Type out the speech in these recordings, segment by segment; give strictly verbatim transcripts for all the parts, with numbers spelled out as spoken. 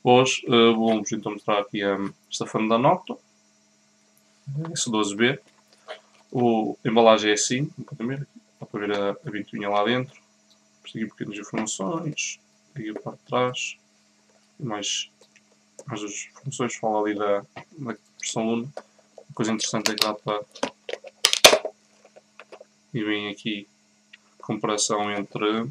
Hoje uh, vou-vos então mostrar aqui um, esta fan da Noctua S doze B. O, a embalagem é assim, podem ver aqui, dá para ver a, a ventoinha lá dentro. Isto aqui pequenas informações, aqui a parte de trás, e mais, mais as informações, fala ali da, da versão Luna. Uma coisa interessante é que dá para... E vem aqui a comparação entre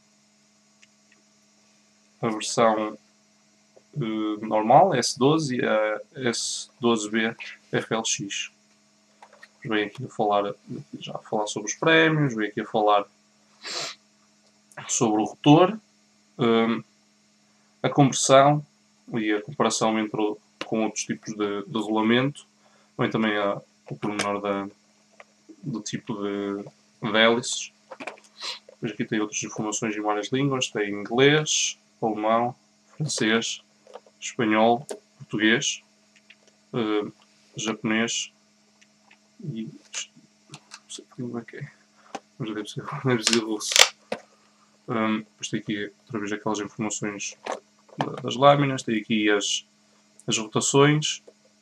a versão uh, normal, S doze, e a S doze B F L X. Vem aqui a falar, já a falar sobre os prémios, vem aqui a falar sobre o rotor, um, a conversão e a comparação entre o, com outros tipos de, de rolamento. Vem também a, o pormenor da, do tipo de, de hélices. Depois aqui tem outras informações em várias línguas, tem inglês, alemão, francês, espanhol, português, uh, japonês e... não sei que língua é que é, mas deve ser, deve ser russo. Um, depois tem aqui outra vez aquelas informações das lâminas, tem aqui as, as rotações.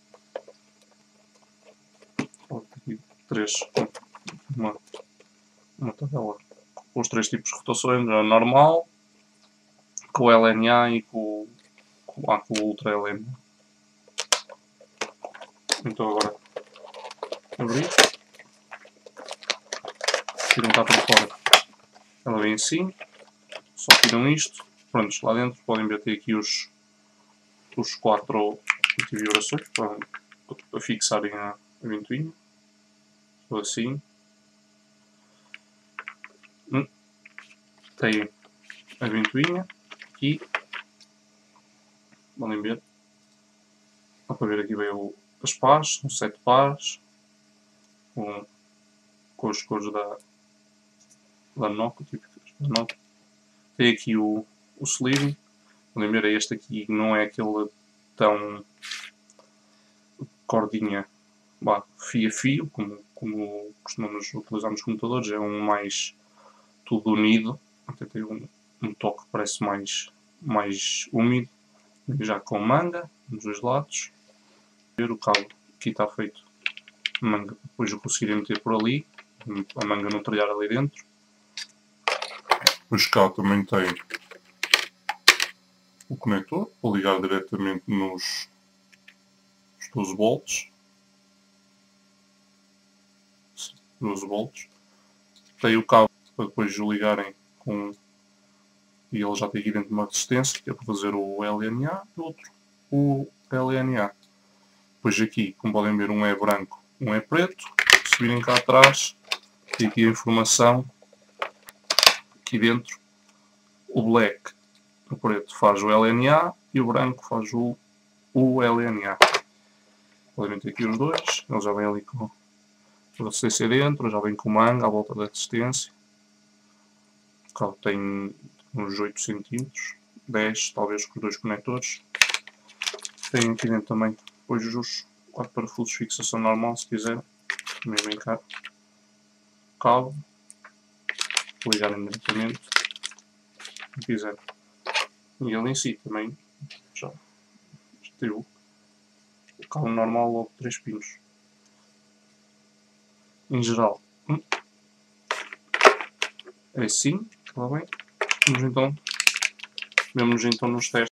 Tem aqui três, uma, uma tabela com os três tipos de rotações, a normal, com o L N A e com, com, ah, com o Ultra L N. Então agora abrir, tiram cá para fora, ela vem assim, só tiram isto, pronto, lá dentro podem ver ter aqui os, os quatro antivibrações para, para fixarem a, a ventoinha, ou assim. Hum. Tem a ventoinha aqui, podem ver, dá para ver aqui bem o, as pares, são sete pares, com, com as cores da, da Noctua, típicas da Noctua. Tem aqui o, o sleeving, podem ver, este aqui não é aquele tão cordinha, bah, fio a fio, como, como costumamos utilizar nos computadores, é um mais tudo unido, até tem um, um toque que parece mais, mais úmido, já com manga nos dois lados. Ver o cabo aqui está feito manga, depois eu conseguirei meter por ali, a manga não trilhar ali dentro. Depois cá também tem o conector para ligar diretamente nos doze volts. doze volts. Tem o cabo para depois o ligarem com... e ele já tem aqui dentro uma resistência, que é para fazer o L N A e o outro o L N A. Depois aqui, como podem ver, um é branco, um é preto. Se virem cá atrás, tem aqui a informação. Aqui dentro, o black, o preto, faz o L N A e o branco faz o, o L N A. Podem ter aqui os dois, ele já vem ali com a resistência dentro, já vem com manga à volta da resistência. O cabo tem uns oito centímetros, dez talvez com os dois conectores. Tem aqui dentro também depois os quatro parafusos de fixação normal, se quiser. Também vem cá o cabo, ligarem diretamente, se quiser. E ele em si também já tem o cabo normal logo de três pinos. Em geral, é assim, está bem? Vamos então, vemos então nos testes.